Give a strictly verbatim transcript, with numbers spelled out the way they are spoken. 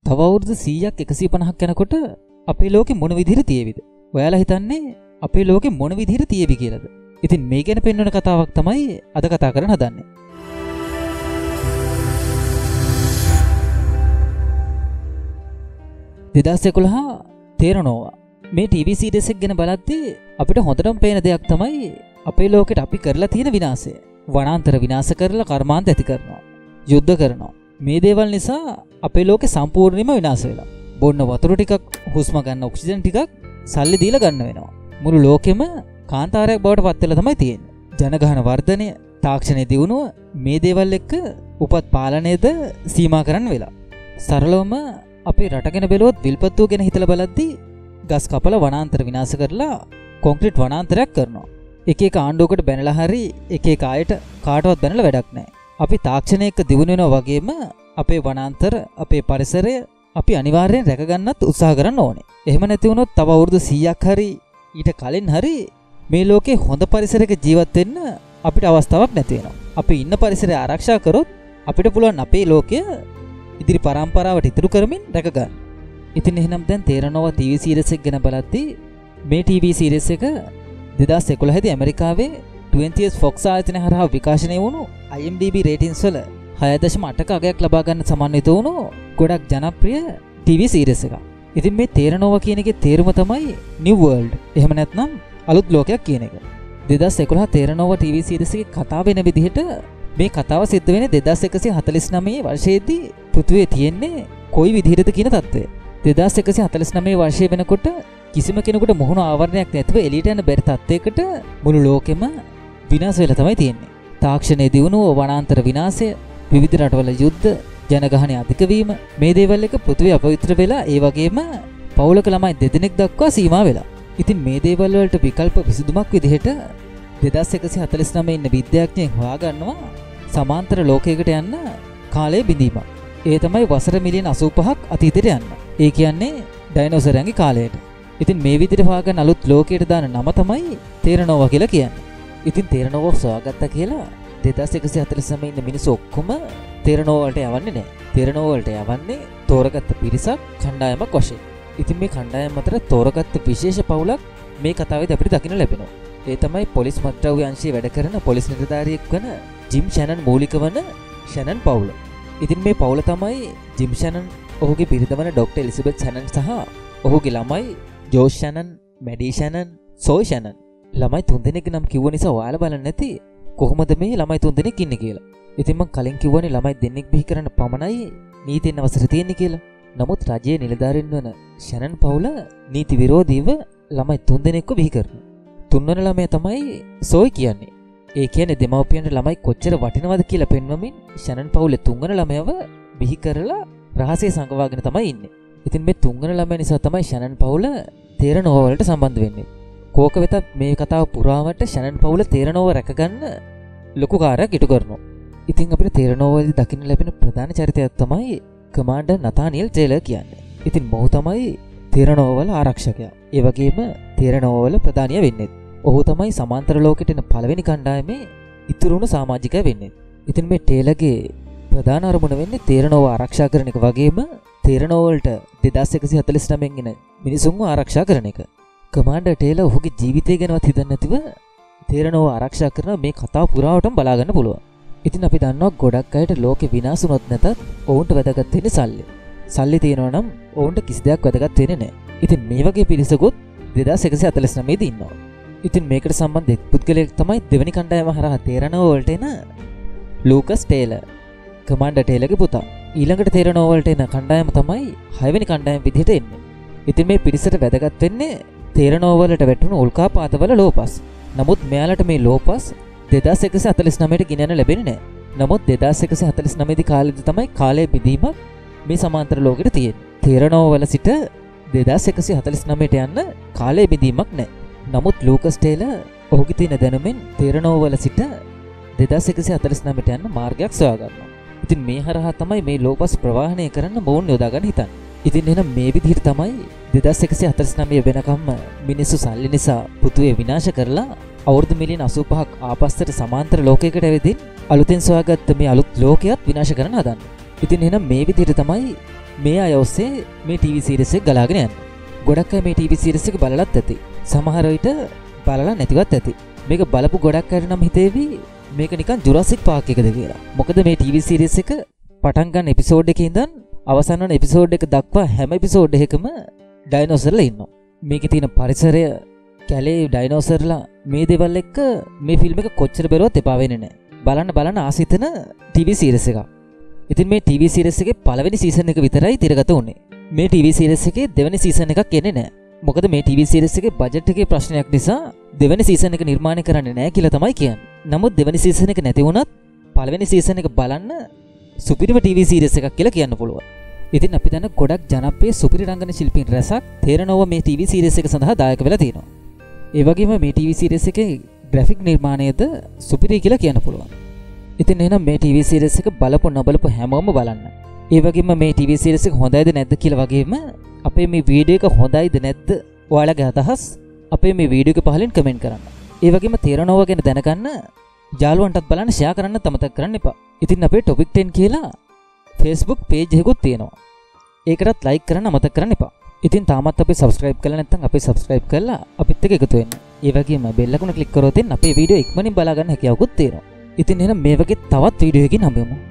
තව අවුරුදු සීයක් එකසිය පනහක් යනකොට අපේ ලෝකෙ මොන විදිහට තියෙවිද? ඔයාලා හිතන්නේ අපේ ලෝකෙ මොන විදිහට තියෙවි කියලාද? ඉතින් මේ ගැන පෙන්වන කතාවක් තමයි අද කතා කරන්න හදන්නේ. දෙදාස් එකොළහ Terra Nova මේ ටීවී සීරීස් එක ගැන බලද්දී අපිට හොඳටම පේන දෙයක් තමයි අපේ ලෝකෙට අපි කරලා තියෙන විනාශය. වනාන්තර විනාශ කරලා කර්මාන්ත ඇති කරනවා. යුද්ධ කරනවා. මේ දේවල් නිසා අපේ ලෝකෙ සම්පූර්ණයෙන්ම විනාශ වෙලා. බොන්න වතුර ටිකක්, හුස්ම ගන්න ඔක්සිජන් ටිකක් සල්ලි දීලා ගන්න වෙනවා. මුළු ලෝකෙම කාන්තාරයක් බවට පත් වෙලා තමයි තියෙන්නේ. ජනගහන වර්ධනය, තාක්ෂණයේ දියුණුව මේ දේවල් එක්ක උපත් පාලනයද සීමා කරන්න වෙලා. සරලවම අපේ රට ගැන බැලුවොත් විල්පත්තුව ගැන හිතලා බලද්දී ගස් කපලා වනාන්තර විනාශ කරලා කොන්ක්‍රීට් වනාන්තරයක් කරනවා. එක එක ආණ්ඩුවකට බැනලා හරි එක එක අයට කාටවත් බැනලා වැඩක් නැහැ. අපි තාක්ෂණය එක්ක දියුණු වෙනවා වගේම අපේ වනාන්තර, අපේ පරිසරය අපි අනිවාර්යෙන් රැක ගන්නත් උත්සාහ කරන්න ඕනේ. එහෙම නැති වුණොත් තව අවුරුදු සීයක් හරි ඊට කලින් හරි මේ ලෝකේ හොඳ පරිසරයක ජීවත් වෙන්න අපිට අවස්ථාවක් නැති වෙනවා. අපි ඉන්න පරිසරය ආරක්ෂා කරොත් අපිට පුළුවන් අපේ ලෝකය ඉදිරි පරම්පරාවට ඉතුරු කරමින් රැක ගන්න. ඉතින් එහෙනම් දැන් Terra Nova ටීවී සීරීස් එක ගැන බලද්දී මේ ටීවී සීරීස් එක දෙදාස් එකොළහ දී ඇමරිකාවේ twentieth Fox ආයතනය හරහා විකාශනය වුණු I M D B ratings වල හය දශම අටක අගයක් ලබා ගන්න සමන්විත වුණු ගොඩක් ජනප්‍රිය ටීවී සීරීස් එකක්. ඉතින් මේ Terra Nova කියන එකේ තේරුම තමයි New World. එහෙම නැත්නම් අලුත් ලෝකයක් කියන එක. දෙදාස් එකොළහ Terra Nova ටීවී සීරීස් එකේ කතාව වෙන විදිහට මේ කතාව සිද්ධ වෙන්නේ දෙදාස් එකසිය හතළිස් නවය වර්ෂයේදී පෘථිවියේ තියෙන්නේ කොයි විදිහටද කියන තත්ත්වය. දෙදාස් එකසිය හතළිස් නවය වර්ෂය වෙනකොට කිසිම කෙනෙකුට මුහුණ ආවරණයක් නැතුව එළියට යන බැරි තත්ත්වයකට මුළු ලෝකෙම විනාශ වෙලා තමයි තියෙන්නේ. තාක්ෂණයේ දියුණුව, වනාන්තර විනාශය, විවිධ රටවල යුද්ධ, ජනගහනය අධික වීම මේ දේවල් එක පෘථිවිය අපවිත්‍ර වෙලා ඒ වගේම පවුලක ළමයි දෙදෙනෙක් දක්වා සීමා වෙලා. ඉතින් මේ දේවල් වලට විකල්ප විසඳුමක් විදිහට දෙදාස් එකසිය හතළිස් නවය ඉන්න විද්‍යාඥයන් හොයාගන්නවා සමාන්තර ලෝකයකට යන්න කාලය බිඳීමක්. ඒ තමයි වසර මිලියන අසූපහක් අතීතයට යන්න. ඒ කියන්නේ ඩයිනෝසරයන්ගේ කාලයට. ඉතින් මේ විදිහට හොයාගන්න අලුත් ලෝකයට දාන නම තමයි Terra Nova කියලා කියන්නේ. ඉතින් Terra Nova සොයාගත්තා කියලා දෙදාස් එකසිය හතළිස් නවය ඉන්න මිනිස්සු ඔක්කොම Terra Nova වලට යවන්නේ නැහැ. Terra Nova වලට යවන්නේ තෝරගත්ත පිරිසක්, කණ්ඩායමක් වශයෙන්. ඉතින් මේ කණ්ඩායම අතර තෝරගත්ත විශේෂ පවුලක් මේ කතාවේදී අපිට දකින්න ලැබෙනවා. ඒ තමයි පොලිස් මත්ද්‍රව්‍ය අංශයේ වැඩ කරන පොලිස් නිලධාරියෙක් වන ජිම් Shannon මූලික වන Shannon පවුල. ඉතින් මේ පවුල තමයි ජිම් Shannon, ඔහුගේ බිරිඳ වන ඩොක්ටර් එලිසබෙත් Shannon සහ ඔහුගේ ළමයි Josh Shannon, Maddy Shannon, Zoe Shannon. ළමයි තුන්දෙනෙක්ගේ නම් කිව්ව නිසා ඔයාලා බලන්න නැති කොහොමද මේ ළමයි තුන්දෙනෙක් ඉන්නේ කියලා. ඉතින් මම කලින් කිව්වනේ ළමයි දෙන්නෙක් බිහි කරන්න පමණයි නීතියෙන් අවසර තියෙන්නේ කියලා. නමුත් රජයේ නිලධාරීන් වන Shannon පවුල නීති විරෝධීව ළමයි තුන්දෙනෙක්ව බිහි කරනවා. තුන්වන ළමයා තමයි සෝයි කියන්නේ. ඒ කියන්නේ දෙමව්පියන්ට ළමයි කොච්චර වටිනවද කියලා පෙන්වමින් Shannon පවුලේ තුන්වන ළමයාව බිහි කරලා රහසේ සංගවාගෙන තමයි ඉන්නේ. ඉතින් මේ තුන්වන ළමයා නිසා තමයි Shannon පවුල Terra Nova වලට සම්බන්ධ වෙන්නේ. කෝක වෙතත් මේ කතාව පුරාවට Shannon පවුල Terra Nova රැකගන්න ලොකු කාර්යයක් ඉටු කරනවා. ඉතින් අපිට Terra Nova වලදී දකින්න ලැබෙන ප්‍රධාන චරිතයක් තමයි කමාන්ඩර් නතානියල් ටේලර් කියන්නේ. ඉතින් මොහු තමයි Terra Nova වල ආරක්ෂකයා. ඒ වගේම Terra Nova වල ප්‍රධානියා වෙන්නේ. ඔහු තමයි සමාන්තර ලෝකෙට එන පළවෙනි කණ්ඩායමේ ඉතුරු වුණු සමාජිකයා වෙන්නේ. ඉතින් මේ ටේලර්ගේ ප්‍රධාන අරමුණ වෙන්නේ Terra Nova ආරක්ෂා කරන එක වගේම Terra Nova වලට දෙදාස් එකසිය හතළිස් නවයෙන් එන මිනිසුන්ව ආරක්ෂා කරන එක. කමාන්ඩර් ටේලර් ඔහුගේ ජීවිතය ගැනවත් හිතන්නේ නැතිව Terra Nova ආරක්ෂා කරන මේ කතාව පුරාවටම බලා ගන්න පුළුවන්. ඉතින් අපි දන්නවා ගොඩක් අයට ලෝකෙ විනාශ වුණොත් නැතත් ඔවුන්ට වැදගත් වෙන්නේ සල්ලි. සල්ලි තියෙනවා නම් ඔවුන්ට කිසි දෙයක් වැදගත් වෙන්නේ නැහැ. ඉතින් මේ වගේ පිරිසකුත් දෙදාස් එකසිය හතළිස් නවය දී ඉන්නවා. ඉතින් මේකට සම්බන්ධ එක් පුද්ගලයෙක් තමයි දෙවෙනි කණ්ඩායම හරහා Terra Nova වලට එන ලූකස් ටේලර්. කමාන්ඩර් ටේලර්ගේ පුතා. ඊළඟට Terra Nova වලට එන කණ්ඩායම තමයි හයවෙනි කණ්ඩායම විදිහට එන්නේ. ඉතින් මේ පිරිසට වැදගත් වෙන්නේ Terra Nova වලට වැටුණු උල්කාපාතවල ලෝපස්. නමුත් මෙයාලට මේ ලෝපස් දෙදාස් එකසිය හතළිස් නවයට ගෙනයන්න ලැබෙන්නේ නැහැ. නමුත් දෙදාස් එකසිය හතළිස් නවය දී කාලෙදි තමයි කාලය බෙදීමක් මේ සමාන්තර ලෝකෙට තියෙන්නේ. Terra Nova වල සිට දෙදාස් එකසිය හතළිස් නවයට යන්න කාලය බෙදීමක් නැහැ. නමුත් ලූකස් ටේලර් ඔහුගේ තියෙන දැනුමෙන් Terra Nova වල සිට දෙදාස් එකසිය හතළිස් නවයට යන්න මාර්ගයක් සොයා ගන්නවා. ඉතින් මේ හරහා තමයි මේ ලෝපස් ප්‍රවාහණය කරන්න මොවුන් යොදා ගන්න හිතන්නේ. ඉතින් එහෙනම් මේ විදිහට තමයි දෙදාස් එකසිය හතළිස් නවය වෙනකම්ම මිනිස්සු සල්ලි නිසා පෘථිවිය විනාශ කරලා අවුරුදු මිලියන අසූපහක් ආපස්සට සමාන්තර ලෝකයකට ඇවිදින් අලුතෙන් සොයාගත්ත මේ අලුත් ලෝකයක් විනාශ කරන්න හදන්නේ. ඉතින් එහෙනම් මේ විදිහට තමයි මේ අය ඔස්සේ මේ ටීවී සීරීස් එක ගලාගෙන යන්නේ. ගොඩක් අය මේ ටීවී සීරීස් එක බලලත් ඇති. සමහර විට බලලා නැතිවත් ඇති. මේක බලපු ගොඩක් අය නම් හිතේවි මේක නිකන් ජුරාසික් පාක් එකද කියලා. මොකද මේ ටීවී සීරීස් එක පටන් ගන්න එපිසෝඩ් එකේ ඉඳන් අවසන් වන එපිසෝඩ් එක දක්වා හැම එපිසෝඩ් එකකම ඩයිනෝසර්ලා ඉන්නවා. මේකේ තියෙන පරිසරය, කැලේ ඩයිනෝසර්ලා මේ දේවල් එක්ක මේ ෆිල්ම් එක කොච්චර බැලුවත් එපා වෙන්නේ නැහැ. බලන්න බලන්න ආසිතන ටීවී සීරීස් එකක්. ඉතින් මේ ටීවී සීරීස් එකේ පළවෙනි සීසන් එක විතරයි තිරගත වුනේ. මේ ටීවී සීරීස් එකේ දෙවෙනි සීසන් එකක් එන්නේ නැහැ. මොකද මේ ටීවී සීරීස් එකේ බජට් එකේ ප්‍රශ්නයක් නිසා දෙවෙනි සීසන් එක නිර්මාණය කරන්නේ නැහැ කියලා තමයි කියන්නේ. නමුත් දෙවෙනි සීසන් එක නැති වුණත් පළවෙනි සීසන් එක බලන්න සුපිරිම ටීවී සීරීස් එකක් කියලා කියන්න පුළුවන්. ඉතින් අපි දන්න ගොඩක් ජනප්‍රිය සුපිරි රංගන ශිල්පීන් රැසක් Terra Nova මේ ටීවී සීරීස් එක සඳහා දායක වෙලා තියෙනවා. ඒ වගේම මේ ටීවී සීරීස් එකේ ග්‍රැෆික් නිර්මාණයද සුපිරි කියලා කියන්න පුළුවන්. ඉතින් එහෙනම් මේ ටීවී සීරීස් එක බලපො නොබලපො හැමෝම බලන්න. ඒ වගේම මේ ටීවී සීරීස් එක හොඳයිද නැද්ද කියලා වගේම අපේ මේ වීඩියෝ එක හොඳයිද නැද්ද ඔයාලගේ අදහස් අපේ මේ වීඩියෝ එක පහලින් කමෙන්ට් කරන්න. ඒ වගේම Terra Nova ගැන දැනගන්න යාළුවන්ටත් බලන්න ෂෙයා කරන්න අමතක කරන්න එපා. ඉතින් අපේ ටොපික් ටෙන් කියලා Facebook page එකකුත් තියෙනවා. ඒකටත් like කරන්න අමතක කරන්න එපා. ඉතින් තාමත් අපි subscribe කරලා නැත්නම් අපි subscribe කරලා අපිත් එක්ක එකතු වෙන්න. ඒ වගේම bell icon click කරොත් අපේ වීඩියෝ ඉක්මනින් බලා ගන්න හැකියාවකුත් තියෙනවා. ඉතින් එහෙනම් මේ වගේ තවත් වීඩියෝ එකකින් හම්බෙමු.